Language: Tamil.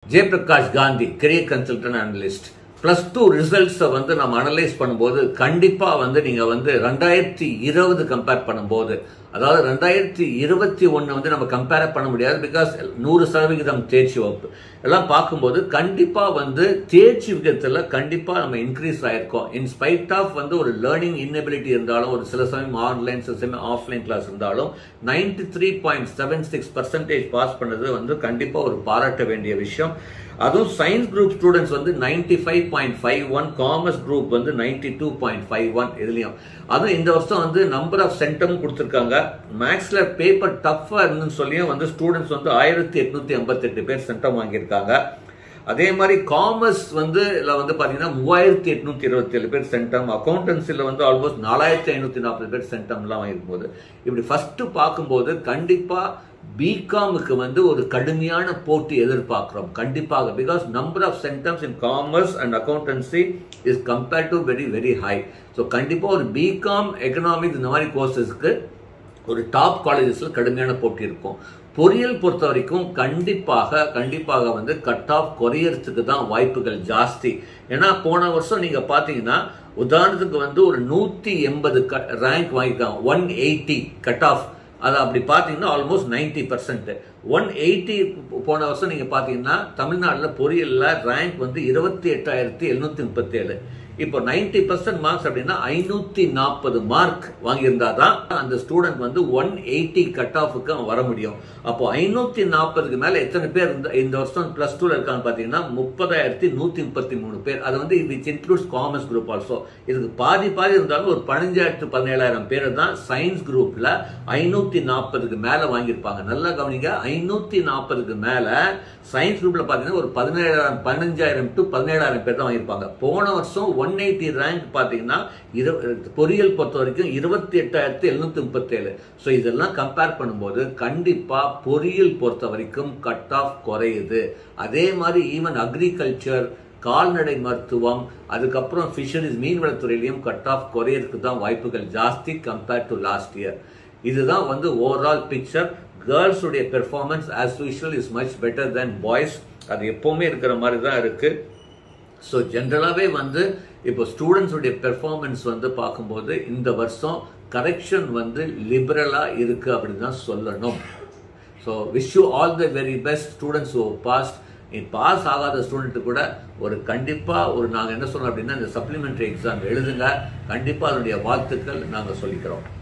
Jayaprakash Gandhi, career consultant analyst. +2 results வந்து நம்ம அனலைஸ் பண்ணும்போது கண்டிப்பா வந்து நீங்க வந்து 2020 கம்பேர் பண்ணும்போது அதாவது 2021 வந்து நம்ம கம்பேர் பண்ண முடியாது பிகாஸ் 100% தேர்ச்சி வகுப்பு எல்லாம் பார்க்கும்போது கண்டிப்பா வந்து தேர்ச்சி விகிதத்துல கண்டிப்பா நம்ம இன்க்ரீஸ் ஆயிருக்கோம் இன் ஸ்பைட் ஆஃப் வந்து ஒரு லேர்னிங் இன்எபிலிட்டி இருந்தாலும் ஒரு சில சமயம் ஆன்லைன் சில சமயம் ஆஃப்லைன் கிளாஸ் இருந்தாலும் 93.76% பாஸ் பண்ணது வந்து கண்டிப்பா ஒரு பாராட்ட வேண்டிய விஷயம் அதுவும் சயின்ஸ் குரூப் ஸ்டூடெண்ட்ஸ் வந்து 95.51 காமர்ஸ் குரூப் வந்து 92.51 இதுலயும் அதுவும் இந்த வருஷம் வந்து நம்பர் ஆஃப் சென்டம் கொடுத்திருக்காங்க மேக்ஸ்ல பேப்பர் டஃபா இருந்துன்னு சொல்லியும் வந்து ஸ்டூடெண்ட்ஸ் வந்து 1858 பேர் சென்டம் வாங்கியிருக்காங்க அதே மாதிரி காமர்ஸ் வந்து பாத்தீங்கன்னா 3827 பேர் சென்டம் அக்கௌண்டன்சில வந்து ஆல்மோஸ்ட் 4540 பேர் சென்டம் எல்லாம் வாங்கியிருக்கும் போது இப்படி ஃபர்ஸ்ட் பார்க்கும்போது கண்டிப்பா பிகாமுக்கு வந்து ஒரு கடுமையான போட்டி எதிர்பார்க்கிறோம் கண்டிப்பாக because number of centums in commerce and accountancy is compared to very very high so கண்டிப்பா ஒரு பிகாம் எக்கனாமிக்ஸ் இந்த மாதிரி கோர்சஸ்க்கு ஒரு டாப் காலேஜஸ்ல கடுமையான போட்டி இருக்கும் பொறியியல் பொறுத்த வரைக்கும் கண்டிப்பாக வந்து கட் ஆஃப் குறையறதுக்கு தான் வாய்ப்புகள் ஜாஸ்தி ஏன்னா போன வருஷம் நீங்க பாத்தீங்கன்னா உதாரணத்துக்கு வந்து ஒரு 180 ரேங்க் வாங்கிட்டாங்க 180 கட் ஆஃப் அது அப்படி பாத்தீங்கன்னா ஆல்மோஸ்ட் 90% 180 போன வருஷம் நீங்க பாத்தீங்கன்னா தமிழ்நாடுல பொறியியல்ல ரேங்க் வந்து 28,737 இப்போ 90% மார்க்ஸ் அப்படின்னா 540 மார்க் வாங்கியிருந்தாதான் அந்த ஸ்டூடெண்ட் வந்து 180 கட் ஆஃபுக்கு வர முடியும் அப்போ 540க்கு மேல எத்தனை பேர் இந்த வருஷம் +2ல இருக்காங்க பாத்தீங்கன்னா 30,133 பேர் அது வந்து which includes commerce group also இதுக்கு பாதி இருந்தாலும் ஒரு 15,000-17,000 பேர் தான் சயின்ஸ் குரூப்ல 540க்கு மேல வாங்கியிருப்பாங்க நல்லா கவனிங்க 540க்கு மேல சயின்ஸ் குரூப்ல பாத்தீங்கன்னா ஒரு 15,000 to 17,000 பேர் தான் வாங்கியிருப்பாங்க போன வருஷம் 180 ரேங்க் பாத்தீங்கன்னா பொறியியல் பொறுத்த வரைக்கும் 28,737 சோ இதெல்லாம் கம்பேர் பண்ணும்போது கண்டிப்பா பொறியியல் பொறுத்த வரைக்கும் கட் ஆஃப் குறையுது அதே மாதிரி ஈவன் அக்ரிகல்ச்சர் கால்நடை மருத்துவம் அதுக்கப்புறம் ஃபிஷரிஸ் மீன்வளத்துறையிலையும் கட் ஆஃப் குறையறதுக்கு தான் வாய்ப்புகள் ஜாஸ்தி கம்பேர் டு லாஸ்ட் இயர் இதுதான் வந்து ஓவரால் பிக்சர் கேர்ள்ஸ் உடைய performance as usual is much better than boys அது எப்பவுமே இருக்கிற மாதிரி தான் இருக்கு ஸோ ஜென்ரலாகவே வந்து இப்போ ஸ்டூடெண்ட்ஸ் உடைய பெர்ஃபார்மன்ஸ் வந்து பார்க்கும்போது இந்த வருஷம் கரெக்ஷன் வந்து லிபரலா இருக்கு அப்படின்னு தான் சொல்லணும் so wish you all the very best students who passed pass ஆகாத ஸ்டூடெண்ட் கூட ஒரு கண்டிப்பா ஒரு நாங்கள் என்ன சொல்றோம் அப்படின்னா இந்த சப்ளிமெண்டரி எக்ஸாம் எழுதுங்க கண்டிப்பா அதனுடைய வாழ்த்துக்கள் நாங்கள் சொல்லிக்கிறோம்